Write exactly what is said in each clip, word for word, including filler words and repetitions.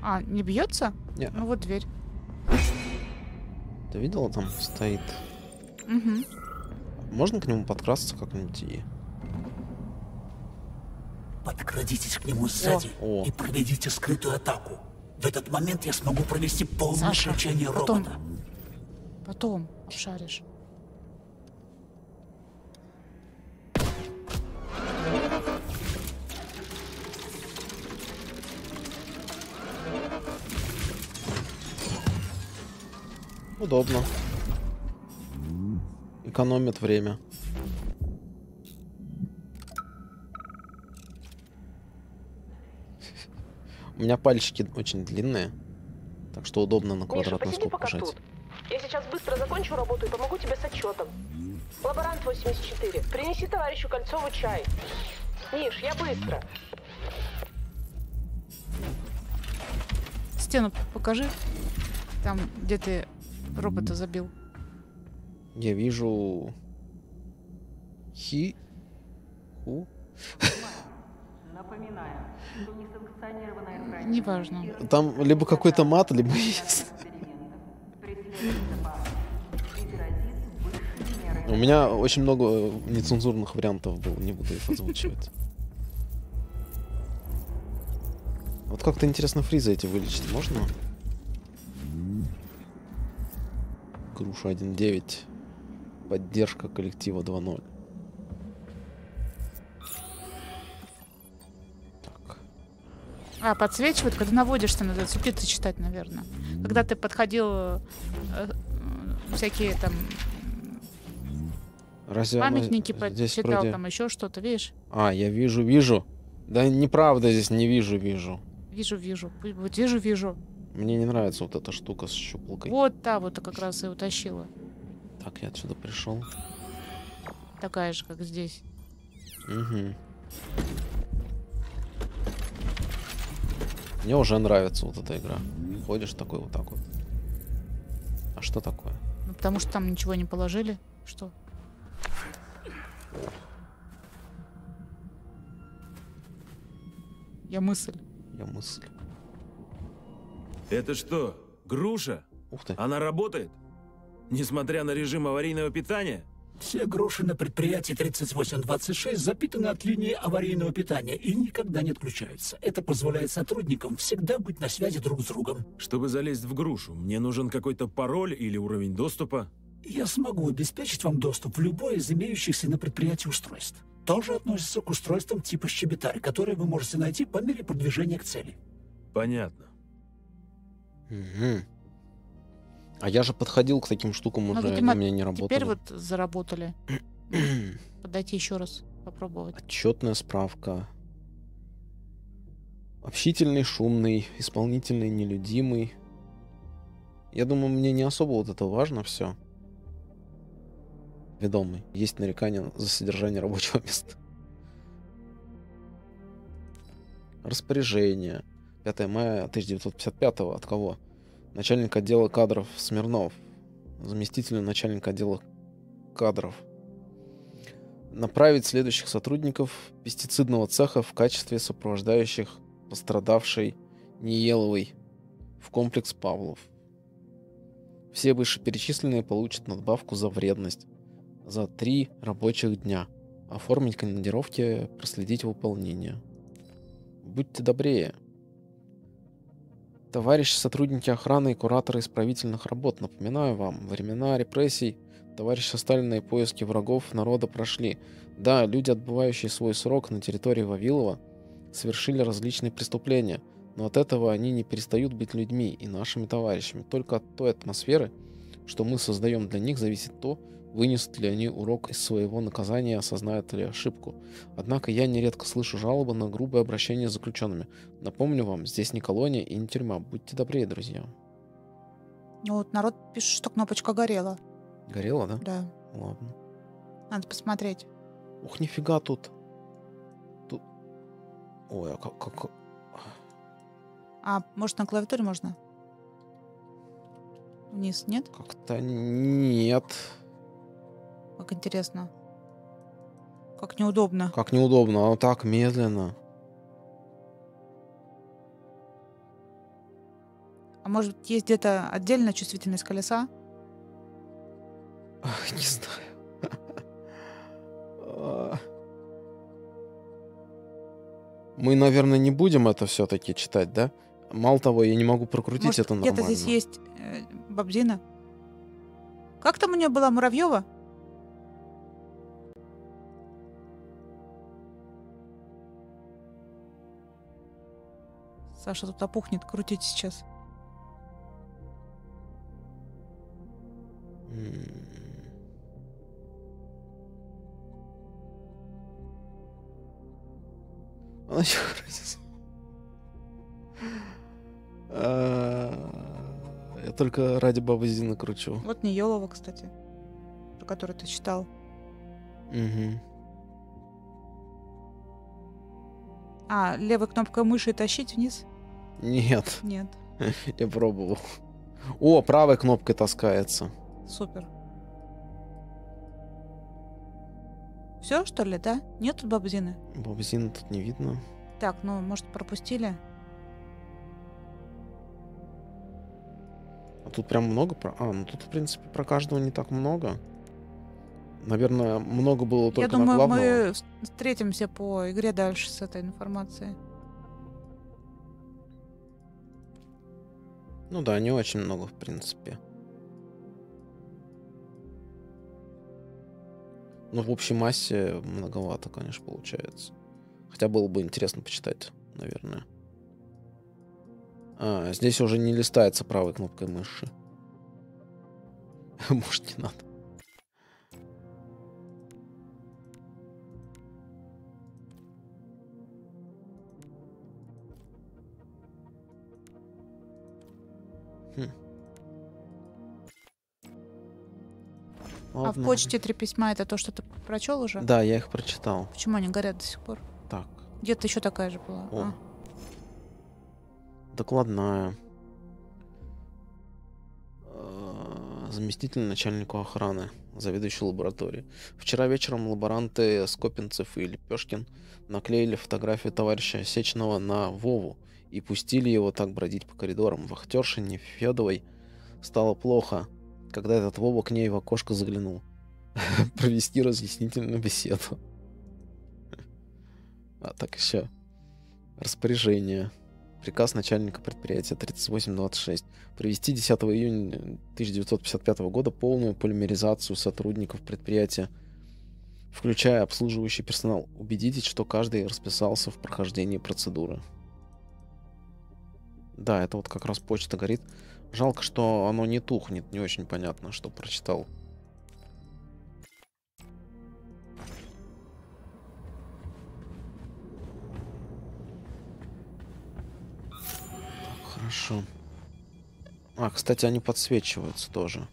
А, не бьется? Не. Ну вот дверь. Ты видела, там стоит? Угу. Можно к нему подкрасться как-нибудь и... Подкрадитесь к нему сзади О. и проведите скрытую атаку. В этот момент я смогу провести полное Саша, включение потом. робота. Потом шаришь. Удобно. Экономит время. У меня пальчики очень длинные, так что удобно на Миша, квадратную посиди скобку пока жать. тут. Я сейчас быстро закончу работу и помогу тебе с отчетом. Лаборант восемьдесят четыре, принеси товарищу Кольцову чай. Миш, я быстро. Стену покажи. Там, где ты робота забил. Я вижу... Хи... Ху? Напоминаю, что несанкционированное хранение... Неважно. Там либо какой-то мат, либо есть. У меня очень много нецензурных вариантов было, не буду их озвучивать. Вот как-то интересно фризы эти вылечить можно? Груша один девять. Поддержка коллектива два ноль. Так. А, подсвечивает, когда наводишься, надо субтитры читать, наверное. Когда ты подходил, э, э, всякие там Разве оно памятники здесь почитал, вроде... там еще что-то, видишь? А, я вижу, вижу. Да неправда, здесь не вижу, вижу. Вижу, вижу. Вот вижу, вижу. Мне не нравится вот эта штука с щупалкой. Вот та вот как раз и утащила. Так, я отсюда пришел. Такая же, как здесь. Угу. Мне уже нравится вот эта игра. Ходишь такой вот так вот. А что такое? Ну, потому что там ничего не положили. Что? Я мысль. Я мысль. Это что, груша? Ух ты. Она работает? Несмотря на режим аварийного питания? Все груши на предприятии тридцать восемь двадцать шесть запитаны от линии аварийного питания и никогда не отключаются. Это позволяет сотрудникам всегда быть на связи друг с другом. Чтобы залезть в грушу, мне нужен какой-то пароль или уровень доступа? Я смогу обеспечить вам доступ в любое из имеющихся на предприятии устройств. Тоже относится к устройствам типа щебетарь, которые вы можете найти по мере продвижения к цели. Понятно. Угу. А я же подходил к таким штукам, Ну, уже видимо, они у меня не работали. теперь вот заработали. Подойти еще раз, попробовать. Отчетная справка. Общительный, шумный, исполнительный, нелюдимый. Я думаю, мне не особо вот это важно все. Ведомый. Есть нарекания за содержание рабочего места. Распоряжение. пятое мая тысяча девятьсот пятьдесят пятого. От кого? Начальник отдела кадров Смирнов. Заместителю начальника отдела кадров. Направить следующих сотрудников пестицидного цеха в качестве сопровождающих пострадавшей Ниеловой в комплекс Павлов. Все вышеперечисленные получат надбавку за вредность за три рабочих дня. Оформить командировки, проследить выполнение. Будьте добрее. Товарищи сотрудники охраны и кураторы исправительных работ, напоминаю вам, времена репрессий товарища Сталина и поиски врагов народа прошли. Да, люди, отбывающие свой срок на территории Вавилова, совершили различные преступления, но от этого они не перестают быть людьми и нашими товарищами. Только от той атмосферы, что мы создаем для них, зависит то, вынесут ли они урок из своего наказания и осознают ли ошибку. Однако я нередко слышу жалобы на грубое обращение с заключенными. Напомню вам, здесь не колония и не тюрьма. Будьте добрее, друзья. Ну вот народ пишет, что кнопочка горела. Горело, да? Да. Ладно. Надо посмотреть. Ух, нифига тут. Тут... Ой, а как... как... А, может, на клавиатуре можно? Вниз, нет? Как-то нет. Как интересно. Как неудобно. Как неудобно, оно так медленно. А может, есть где-то отдельная чувствительность колеса? Ах, не знаю. Мы, наверное, не будем это все-таки читать, да? Мало того, я не могу прокрутить Может, это нормально. где-то здесь есть э, Бабзина? Как там у нее была, Муравьева? Саша тут опухнет крутить сейчас. М. Она еще крутится. А, Я только ради бабы Зины кручу. Вот Неелова, кстати, про которую ты читал. Мгм. А, левой кнопкой мыши тащить вниз? Нет, Нет. я пробовал. О, правой кнопкой таскается. Супер. Все, что ли, да? Нет тут Бабзины? Бабы Зины тут не видно. Так, ну, может, пропустили? А тут прям много про... А, ну тут, в принципе, про каждого не так много. Наверное, много было только Я на думаю, главного. мы вс- встретимся по игре дальше с этой информацией. Ну да, не очень много, в принципе. Ну, в общей массе многовато, конечно, получается. Хотя было бы интересно почитать, наверное. А, здесь уже не листается правой кнопкой мыши. Может, не надо. Хм. А в Ладно. почте три письма это то, что ты прочел уже? Да, я их прочитал. Почему они горят до сих пор? Так, Где-то еще такая же была. О. А. докладная. Э, Заместитель начальника охраны, заведующий лабораторией. Вчера вечером лаборанты Скопинцев и Лепешкин наклеили фотографию товарища Сечного на Вову и пустили его так бродить по коридорам. Вахтерше Нефедовой стало плохо, когда этот Вова к ней в окошко заглянул. Провести разъяснительную беседу. А так еще. Распоряжение. Приказ начальника предприятия тридцать восемь двадцать шесть. Провести десятого июня тысяча девятьсот пятьдесят пятого года полную полимеризацию сотрудников предприятия, включая обслуживающий персонал. Убедитесь, что каждый расписался в прохождении процедуры. Да, это вот как раз почта горит. Жалко, что оно не тухнет, не очень понятно, что прочитал. Хорошо. А, кстати, они подсвечиваются тоже.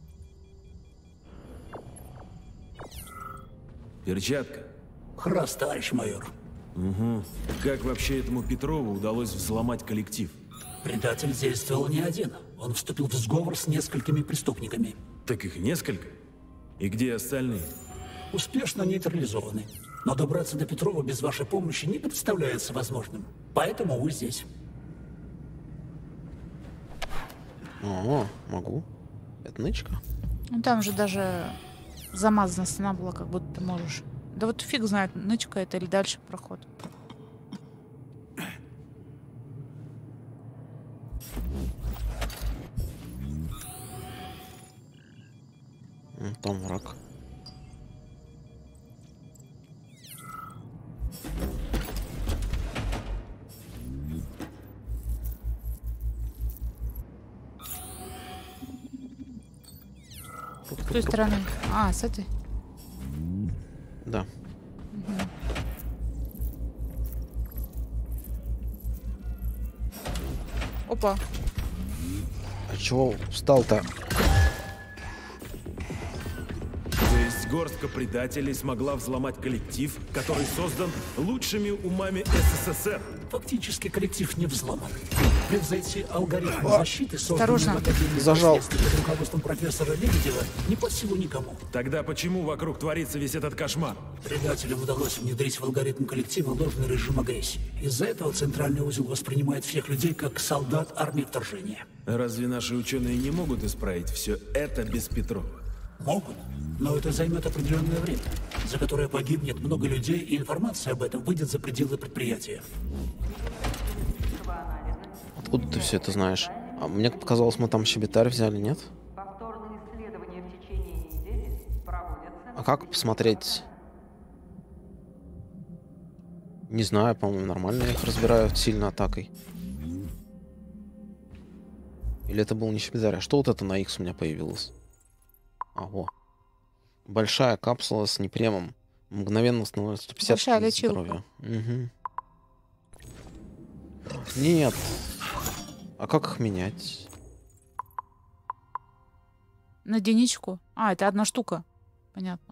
Перчатка. Храс, товарищ майор. Угу. Как вообще этому Петрову удалось взломать коллектив? Предатель действовал не один. Он вступил в сговор с несколькими преступниками. Так их несколько? И где остальные? Успешно нейтрализованы. Но добраться до Петрова без вашей помощи не представляется возможным. Поэтому вы здесь. О, могу. Это нычка. Ну, там же даже замазана стена была, как будто ты можешь. Да вот фиг знает, нычка это или дальше проход. М, Там враг. С той стороны. А, с этой. Да. Опа. А чего встал-то? То есть горстка предателей смогла взломать коллектив, который создан лучшими умами СССР. Фактически коллектив не взломан. Превзойти алгоритм защиты, созданный Осторожно. в Академии Зажал. последствий под руководством профессора Лебедева, не под силу никому. Тогда почему вокруг творится весь этот кошмар? Предателям удалось внедрить в алгоритм коллектива ложный режим агрессии. Из-за этого центральный узел воспринимает всех людей как солдат армии вторжения. Разве наши ученые не могут исправить все это без Петрова? Могут, но это займет определенное время, за которое погибнет много людей, и информация об этом выйдет за пределы предприятия. Откуда ты все это знаешь? А мне показалось, мы там щебетарь взяли, нет? Повторные исследования в течение недели проводятся. А как посмотреть? Не знаю, по-моему, нормально я их разбираю сильно атакой. Или это был не щебетарь? А что вот это на X у меня появилось? А, во. Большая капсула с непремом. Мгновенно становится сто пятьдесят Большая лечилка. здоровья. Угу. Нет. А как их менять? На единичку. А, это одна штука. Понятно.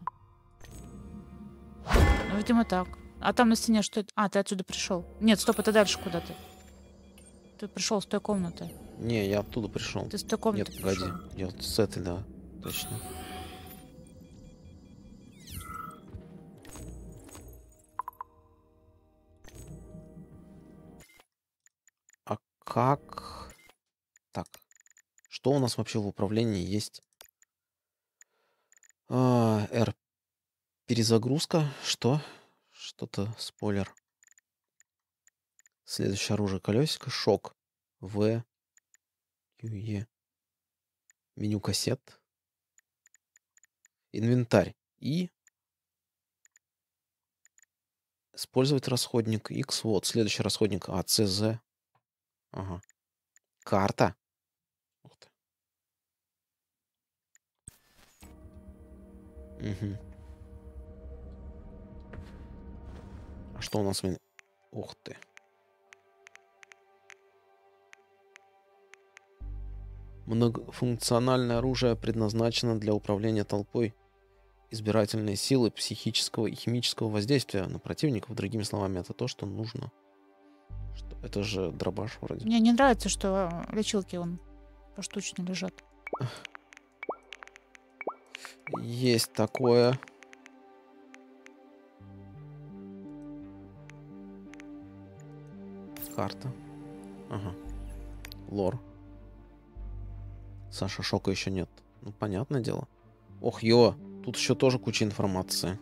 Ну, видимо, так. А там на стене что это? А, ты отсюда пришел. Нет, стоп, это дальше куда ты. Ты пришел с той комнаты. Не, я оттуда пришел. Ты с той комнаты Нет, погоди. пришел. Я вот с этой, да. Точно. А как... Так. Что у нас вообще в управлении есть? А, R. Перезагрузка. Что? Что-то спойлер. Следующее оружие колесико. Шок. В. Q, E. Меню кассет. Инвентарь. И. Использовать расходник. X. Вот. Следующий расходник. А, C, Z. Ага. Карта. Ух ты. Угу. А что у нас? в ин- Ух ты. Многофункциональное оружие предназначено для управления толпой, избирательной силы, психического и химического воздействия на противников. Другими словами, это то, что нужно. Что? Это же дробаш вроде. Мне не нравится, что лечилки он поштучно лежат. Есть такое. Карта. Ага. Лор. Саша, шока еще нет. Ну, понятное дело. Ох, ё, тут еще тоже куча информации.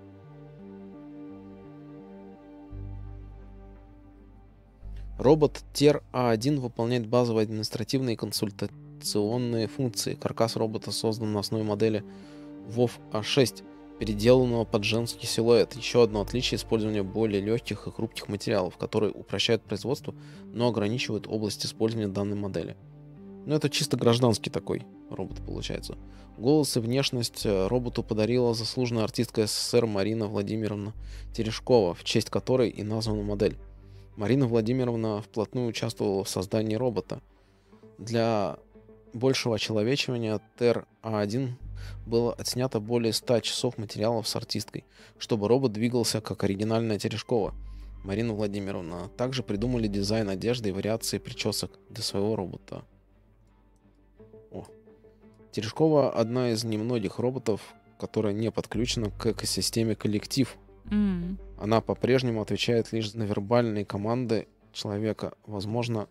Робот Тер А один выполняет базовые административные и консультационные функции. Каркас робота создан на основе модели вов А шесть, переделанного под женский силуэт. Еще одно отличие — использования более легких и хрупких материалов, которые упрощают производство, но ограничивают область использования данной модели. Ну, это чисто гражданский такой робот получается. Голос и внешность роботу подарила заслуженная артистка СССР Марина Владимировна Терешкова, в честь которой и названа модель. Марина Владимировна вплотную участвовала в создании робота. Для большего очеловечивания Тер А один было отснято более ста часов материалов с артисткой, чтобы робот двигался как оригинальная Терешкова. Марина Владимировна также придумали дизайн одежды и вариации причесок для своего робота. О. Терешкова — одна из немногих роботов, которая не подключена к экосистеме коллектив. М. Она по-прежнему отвечает лишь на вербальные команды человека. Возможно...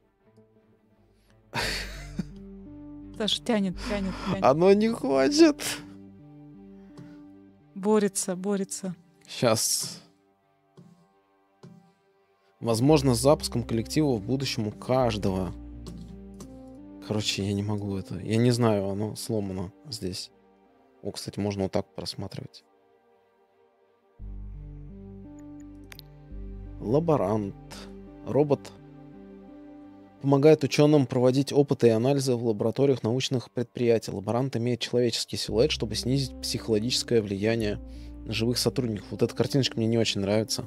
Саша тянет, тянет, тянет. Оно не хочет. Борется, борется. Сейчас. Возможно, с запуском коллектива в будущем у каждого. Короче, я не могу это. Я не знаю, оно сломано здесь. О, кстати, можно вот так просматривать. Лаборант. Робот помогает ученым проводить опыты и анализы в лабораториях научных предприятий. Лаборант имеет человеческий силуэт, чтобы снизить психологическое влияние на живых сотрудников. Вот эта картиночка мне не очень нравится.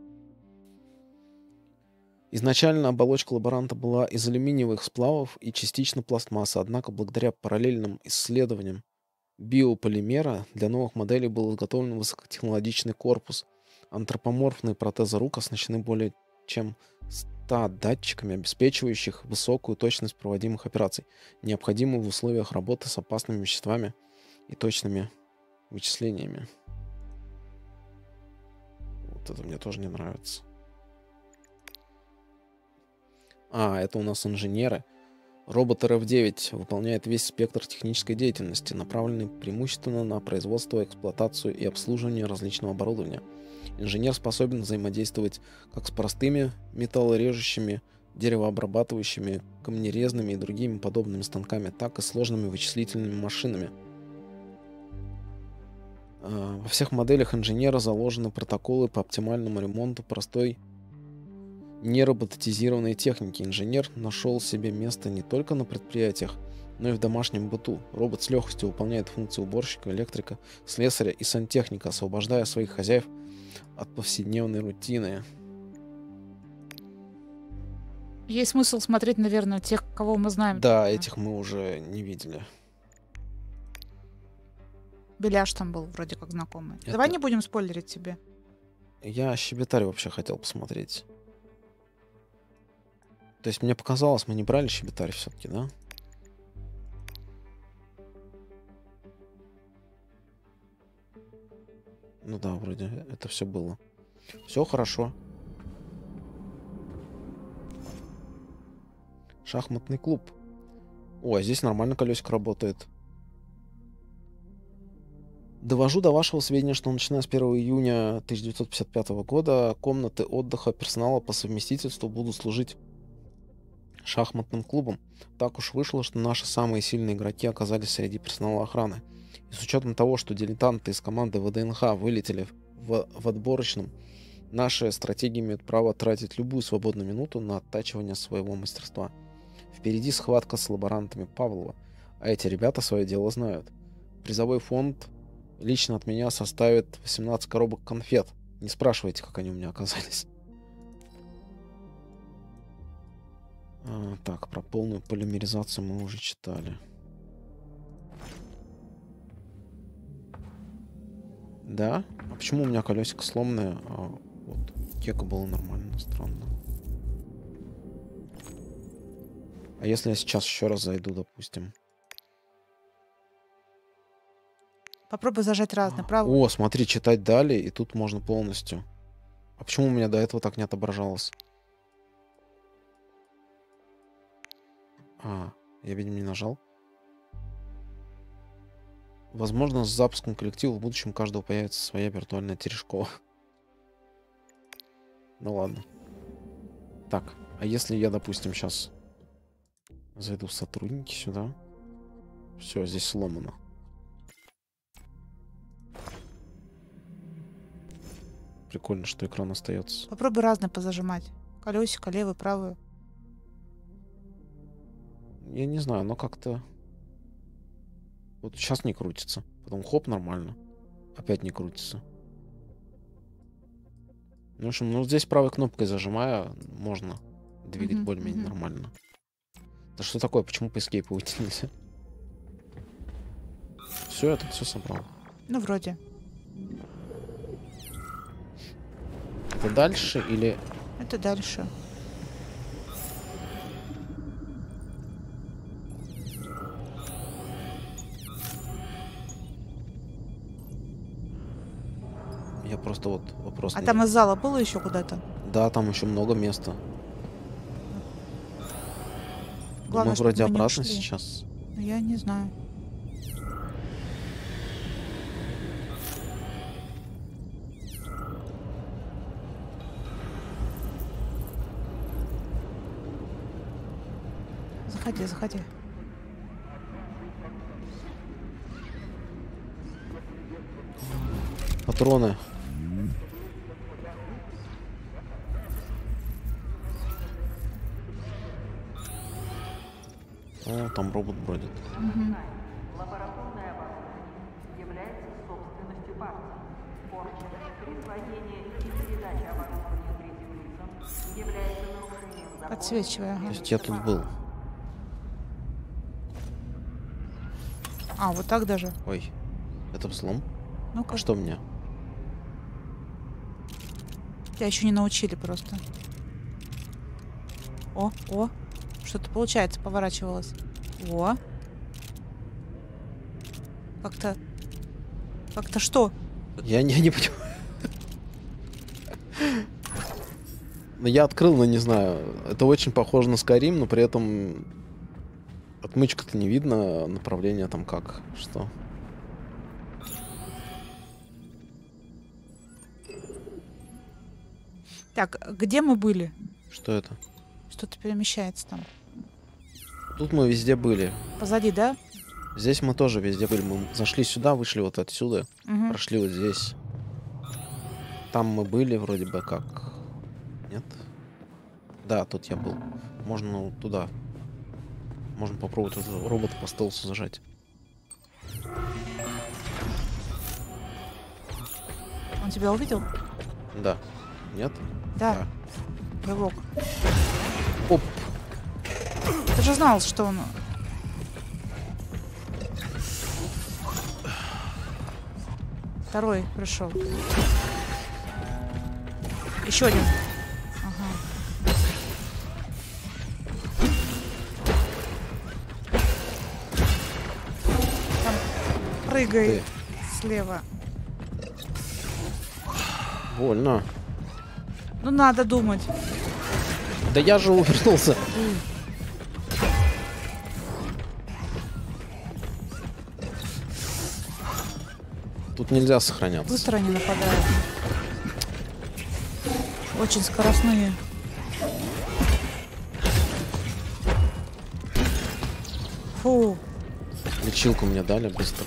Изначально оболочка лаборанта была из алюминиевых сплавов и частично пластмасса, однако благодаря параллельным исследованиям биополимера для новых моделей был изготовлен высокотехнологичный корпус. Антропоморфные протезы рук оснащены более чем ста датчиками, обеспечивающих высокую точность проводимых операций, необходимую в условиях работы с опасными веществами и точными вычислениями. Вот это мне тоже не нравится. А, это у нас инженеры. Робот эр эф девять выполняет весь спектр технической деятельности, направленный преимущественно на производство, эксплуатацию и обслуживание различного оборудования. Инженер способен взаимодействовать как с простыми металлорежущими, деревообрабатывающими, камнерезными и другими подобными станками, так и с сложными вычислительными машинами. Во всех моделях инженера заложены протоколы по оптимальному ремонту простой нероботизированной техники. Инженер нашел себе место не только на предприятиях, но и в домашнем быту. Робот с легкостью выполняет функции уборщика, электрика, слесаря и сантехника, освобождая своих хозяев от повседневной рутины. Есть смысл смотреть, наверное, тех, кого мы знаем. Да, этих мы уже не видели. Беляш там был вроде как знакомый. Это... Давай не будем спойлерить тебе. Я Щебетарь вообще хотел посмотреть. То есть мне показалось, мы не брали Щебетарь все-таки, да? Ну да, вроде это все было. Все хорошо. Шахматный клуб. О, а здесь нормально колесико работает. Довожу до вашего сведения, что начиная с первого июня тысяча девятьсот пятьдесят пятого года комнаты отдыха персонала по совместительству будут служить шахматным клубом. Так уж вышло, что наши самые сильные игроки оказались среди персонала охраны. И с учетом того, что дилетанты из команды вэ дэ эн ха вылетели в, в отборочном, наши стратегии имеют право тратить любую свободную минуту на оттачивание своего мастерства. Впереди схватка с лаборантами Павлова, а эти ребята свое дело знают. Призовой фонд лично от меня составит восемнадцать коробок конфет. Не спрашивайте, как они у меня оказались. А, так, про полную полимеризацию мы уже читали. Да? А почему у меня колесико сломанное, а вот кека было нормально? Странно. А если я сейчас еще раз зайду, допустим? Попробуй зажать разные, правда? О, смотри, читать далее, и тут можно полностью. А почему у меня до этого так не отображалось? А, я, видимо, не нажал. Возможно, с запуском коллектива в будущем у каждого появится своя виртуальная Терешкова. Ну ладно. Так, а если я, допустим, сейчас зайду в сотрудники сюда? Все, здесь сломано. Прикольно, что экран остается. Попробуй разные позажимать. Колесико, левый, правый. Я не знаю, но как-то... Вот сейчас не крутится. Потом хоп, нормально. Опять не крутится. Ну, в общем, ну здесь правой кнопкой зажимая, можно двигать mm-hmm, более-менее mm-hmm. нормально. Да что такое? Почему по эскейпу уйти нельзя? Все, это все собрал. Ну, вроде. Это дальше или... Это дальше. Я просто вот вопрос... А не... там из зала было еще куда-то? Да, там еще много места. Главное, мы вроде мы обратно сейчас. Я не знаю. Заходи, заходи. Патроны. О, там робот бродит. Угу. Лабораторное оборудование является собственностью партии. Порча, присвоение и передача оборудования третьим лицам является нарушением закона. Подсвечивай, ага. То есть я тут был. А, вот так даже? Ой, это взлом? Ну-ка. А что мне? Тебя еще не научили просто. О, о. Что-то получается, поворачивалось. О. Как-то... Как-то что? Я не, не понимаю. Но я открыл, но не знаю. Это очень похоже на Skyrim, но при этом Отмычка-то не видно, направление там как, что? Так, где мы были? Что это? Что-то перемещается там. Тут мы везде были. Позади, да? Здесь мы тоже везде были. Мы зашли сюда, вышли вот отсюда, Угу. прошли вот здесь. Там мы были вроде бы как. Нет? Да, тут я был. Можно ну, туда. Можно попробовать этого робота по стелсу зажать. Он тебя увидел? Да. Нет? Да. Рывок. Оп. Ты же знал, что он... Второй пришел. Еще один. Ага. Там прыгай Ты. слева. Больно. Ну надо думать. Да я же увернулся. Тут нельзя сохраняться. Быстро они нападают. Очень скоростные. Фу. Лечилку мне дали быстро.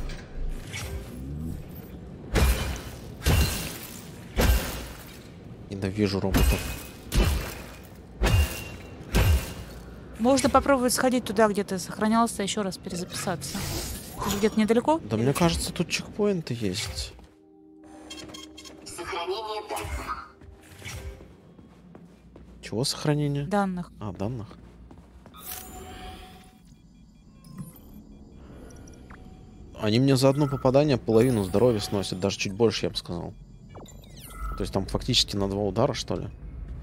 Ненавижу роботов. Можно попробовать сходить туда, где ты сохранялся, еще раз перезаписаться. Ты же где-то недалеко? Да мне кажется, тут чекпоинты есть. Сохранение данных. Чего сохранение? Данных. А, данных. Они мне за одно попадание половину здоровья сносят, даже чуть больше, я бы сказал. То есть там фактически на два удара, что ли?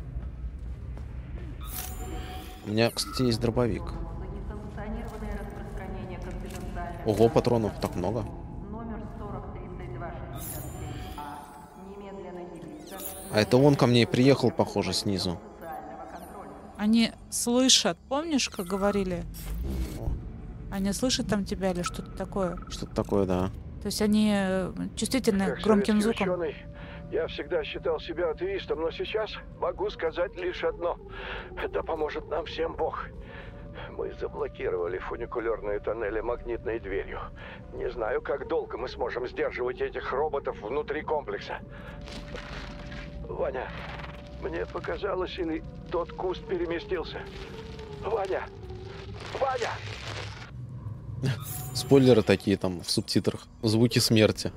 У меня, кстати, есть дробовик. Несанкционированное распространение конфиденциальных Ого, патронов так много. номер сорок тридцать два шестьдесят семь А. Немедленно явиться. А это он ко мне и приехал, похоже, снизу. Социального контроля. Они слышат, помнишь, как говорили? О, Они слышат там тебя или что-то такое? что-то такое, да. То есть они э, чувствительны Как к громким советский звукам. ученый, я всегда считал себя атеистом, но сейчас могу сказать лишь одно. Это поможет нам всем Бог. Мы заблокировали фуникулерные тоннели магнитной дверью. Не знаю, как долго мы сможем сдерживать этих роботов внутри комплекса. Ваня, мне показалось, или тот куст переместился? Ваня! Ваня! Спойлеры такие там в субтитрах. Звуки смерти.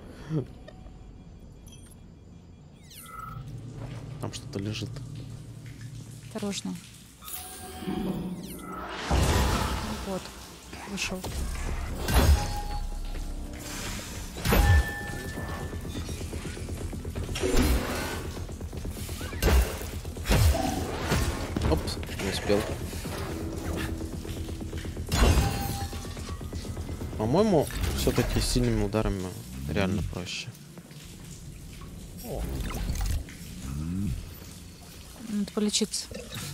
Там что-то лежит. Осторожно. Вот. Вышел. Оп, не успел. По-моему, все-таки с сильными ударами реально проще. О, Надо полечиться.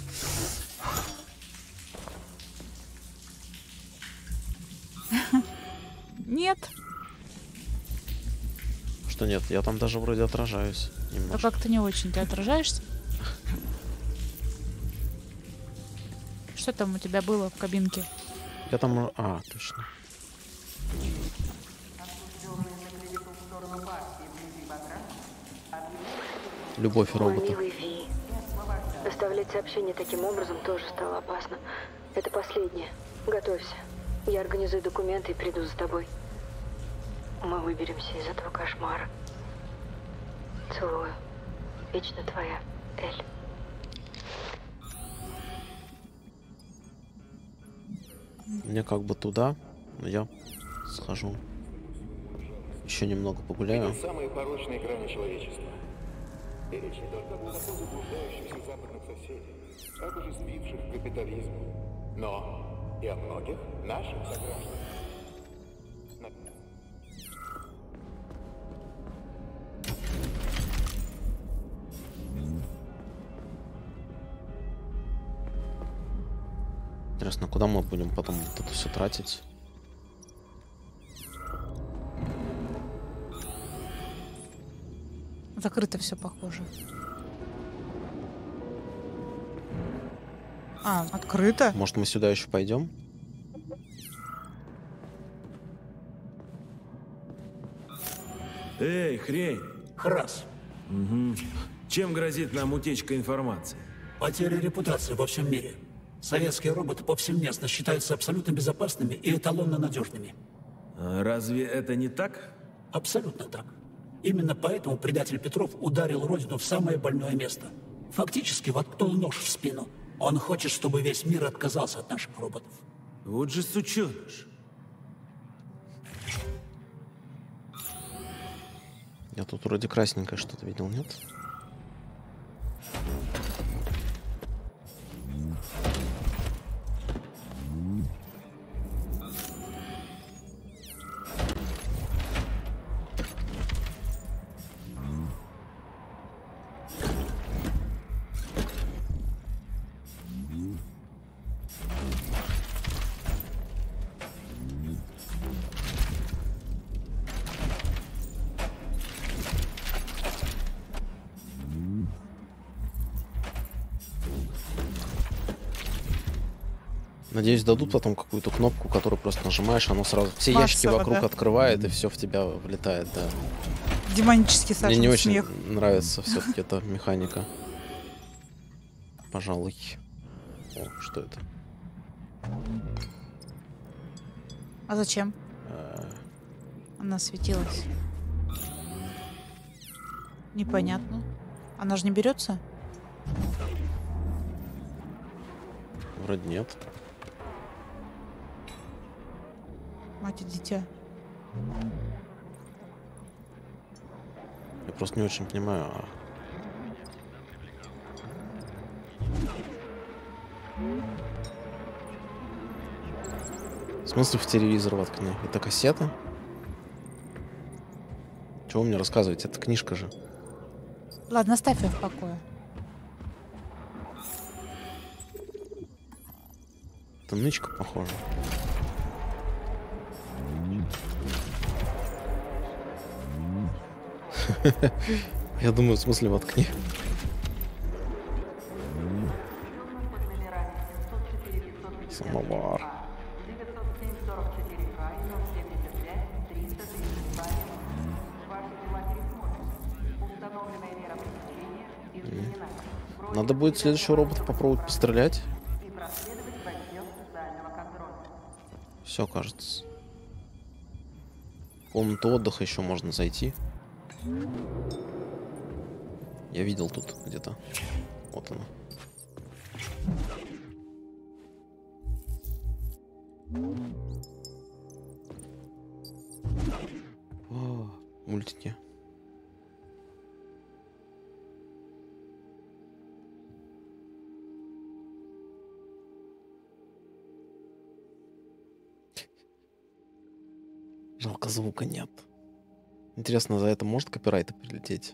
Нет. что нет, я там даже вроде отражаюсь Да немножко. как-то не очень. Ты отражаешься? Что там у тебя было в кабинке? Я там... А, точно. Любовь Мой робота. милый Ви. Оставлять сообщение таким образом тоже стало опасно. Это последнее. Готовься. Я организую документы и приду за тобой. Мы выберемся из этого кошмара. Целую. Вечно твоя, Эль. Мне как бы туда, но я схожу. Еще немного погуляю. Это самые порочные грани человечества. И речь не только о глубоко заблуждающихся западных соседей, обожествивших капитализм, но и о многих наших согражданах. На- Интересно, куда мы будем потом вот это все тратить? Закрыто все похоже. А, открыто? Может, мы сюда еще пойдем? Эй, хрень! Храс. Угу. Чем грозит нам утечка информации? Потеря репутации во всем мире. Советские роботы повсеместно считаются абсолютно безопасными и эталонно надежными. А разве это не так? Абсолютно так. Именно поэтому предатель Петров ударил Родину в самое больное место. Фактически воткнул нож в спину. Он хочет, чтобы весь мир отказался от наших роботов. Вот же сучёныш. Я тут вроде красненькое что-то видел, нет? Надеюсь, дадут потом какую-то кнопку, которую просто нажимаешь, оно сразу все Массово, ящики вокруг да? открывает, и все в тебя влетает, да. Демонический Сашин Мне не очень смех. нравится все-таки эта механика. Пожалуй. О, что это? А зачем? Э, Она светилась. Непонятно. Она же не берется? Вроде нет. Мать и дитя. Я просто не очень понимаю. а- В смысле в телевизор воткни? Это кассета? Чего вы мне рассказываете? Это книжка же. Ладно, оставь ее в покое. Это нычка, похоже. Я думаю, в смысле воткни. Самовар. Надо будет следующего робота попробовать пострелять. Все, кажется. В комнату отдыха еще можно зайти. Я видел тут где-то. Вот она. О, мультики. Жалко, звука нет. Интересно, за это может копирайты прилететь?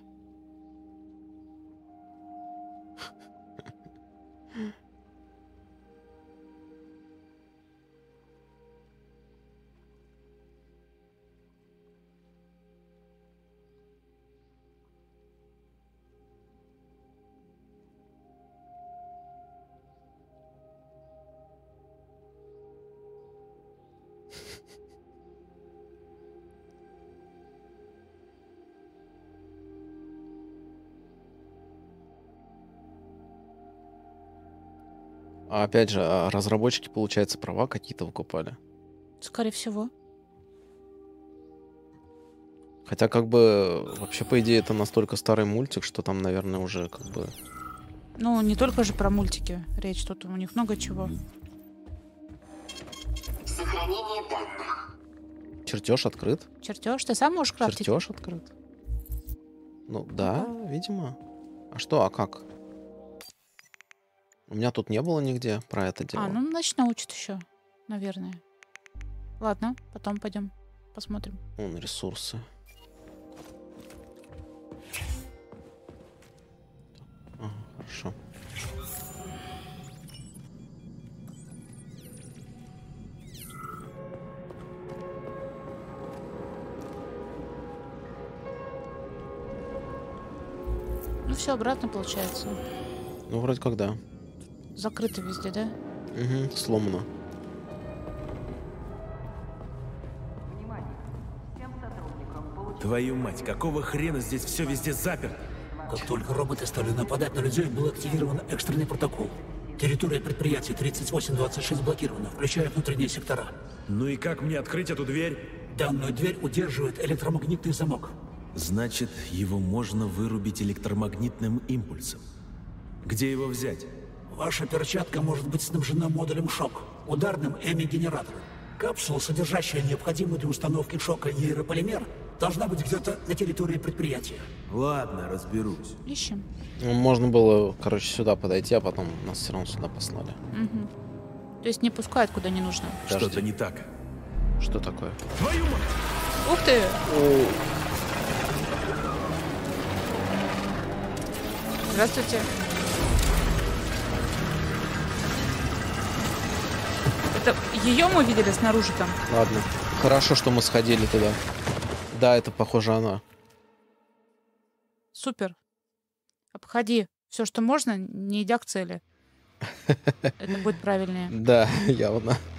А опять же, а разработчики, получается, права какие-то выкупали. Скорее всего. Хотя, как бы, вообще, по идее, это настолько старый мультик, что там, наверное, уже как бы... Ну, не только же про мультики речь, тут у них много чего. Сохранение данных. Чертеж открыт. Чертеж? Ты сам можешь крафтить? Чертеж открыт. Ну, да, видимо. А что, а как? У меня тут не было нигде про это дело. А, ну, значит, научат еще, наверное. Ладно, потом пойдем посмотрим. Вон ресурсы. Ага, хорошо. Ну все, обратно получается. Ну, вроде как да. Закрыто везде, да? Угу, сломано. Твою мать, какого хрена здесь все везде заперто? Как только роботы стали нападать на людей, был активирован экстренный протокол. Территория предприятия тридцать восемь двадцать шесть блокирована, включая внутренние сектора. Ну и как мне открыть эту дверь? Данную дверь удерживает электромагнитный замок. Значит, его можно вырубить электромагнитным импульсом. Где его взять? Ваша перчатка может быть снабжена модулем шок, ударным эми-генератором. Капсула, содержащая необходимый для установки шока нейрополимер, должна быть где-то на территории предприятия. Ладно, разберусь. Ищем. Ну, можно было, короче, сюда подойти, а потом нас все равно сюда послали. Угу. То есть не пускают куда не нужно. Что-то не так. Что такое? Твою мать! Ух ты! О, Здравствуйте. Это ее мы видели снаружи там? ладно. Хорошо, что мы сходили туда. Да, это похоже она. Супер. Обходи все, что можно, не идя к цели. Это будет правильнее. Да, явно.